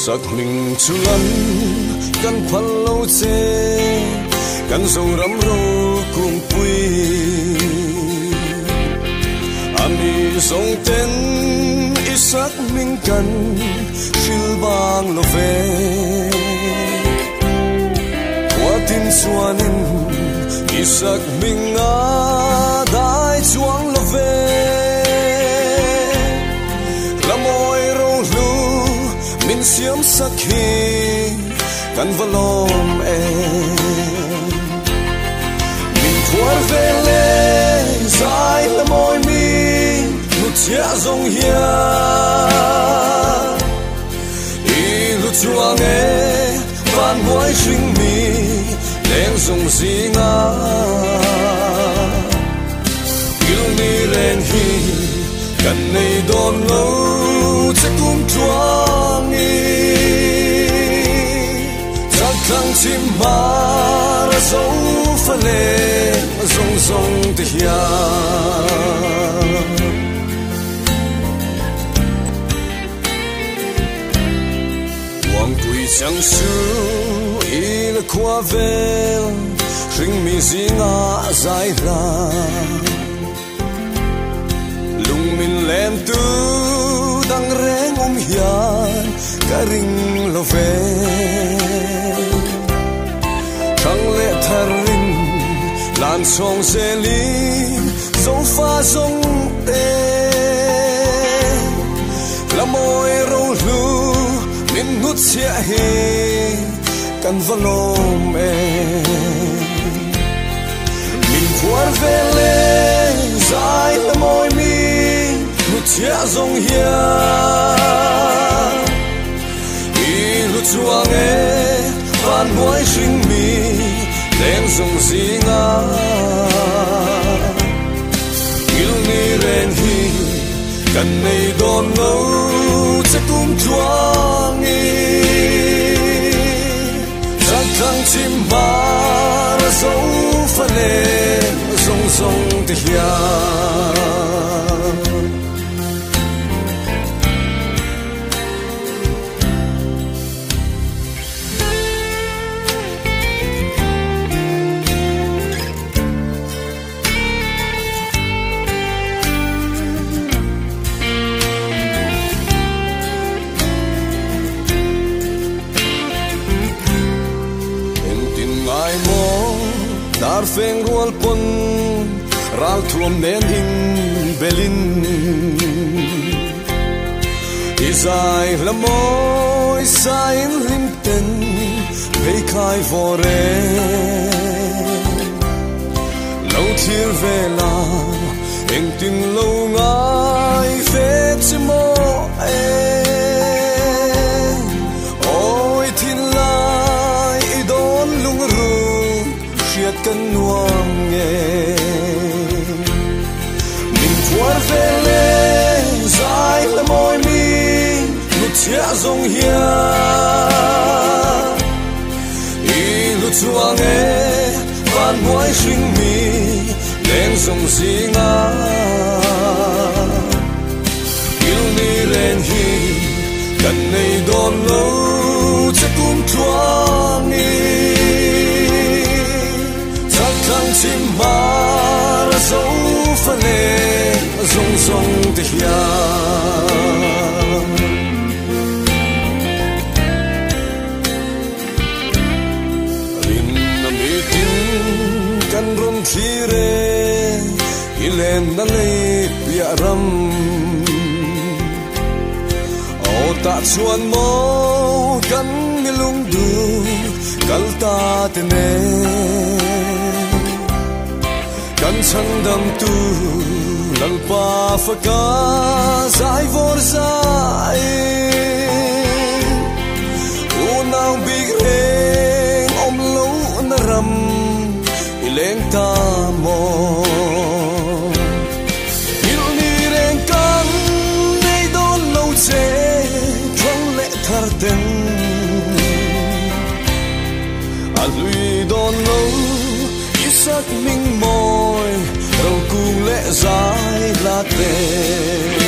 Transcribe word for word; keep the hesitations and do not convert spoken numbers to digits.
sắc mình chu lăn căn khoăn lâu chê căn dầu rắm rô cùng quy ami sông tên ít sắc mình cần phiêu bang lo về qua tin xua nên ít sắc mình ngã đại chuang lo về là môi râu lu mình xiêm sắc khi căn valom em mình thuở về lê dài là môi mi nụ chia dòng hia y lụ chua nghe van môi sinh mi lên dòng gì ngã yêu mi lên hi cần này đồn lâu sẽ cũng chua nghi chắc khăng chim mà ra dấu phá lên rong rong tê hia quang tuổi chẳng sư y là qua về rinh mi gì ngã dài ra lung min lên tu đang reng ôm hiền cả rinh lo về thăng lệ thar rinh lan song dê linh dấu pha dòng tê là môi râu lu min nút xia hi căn valom em mình vuốt về lê dài là môi mi nút xia dòng hia y lút chua nghe van môi sinh mi lên dòng gì ngã yêu ni ren hi cần này đồn lâu sẽ cũng chua nghi chắc khăng chim mà ra dấu phá lên rong rong tê hia dar feng rual pon ral thuam nen in belin izai lamoi sain lim ten vei khai vore lâu thir vela eng tin lâu ngai ve chimo e oi tin lai idon lung ru khiat kan nuam nghe mình vuốt về lê dài là môi mi nụ chia dòng hia y lụ chua nghe van môi sinh mi lên dòng gì ngã yêu ni lên hi cần này đồn lâu sẽ cũng chua nghi khăng chim mà ra dấu phá lên rong rong tê hia rin nam y tin kan rom thi re i lên na lê bia ram o ta chuan mo kan mi lung du kal ta te ne kan chang dam tu lalpa fa ka zai vor zai u nang big reng om lo na ram ileng ta mo il ni reng kan nei don lo che thang le thar ten a lui don lo sắc minh môi đầu cùng lệ dài là tề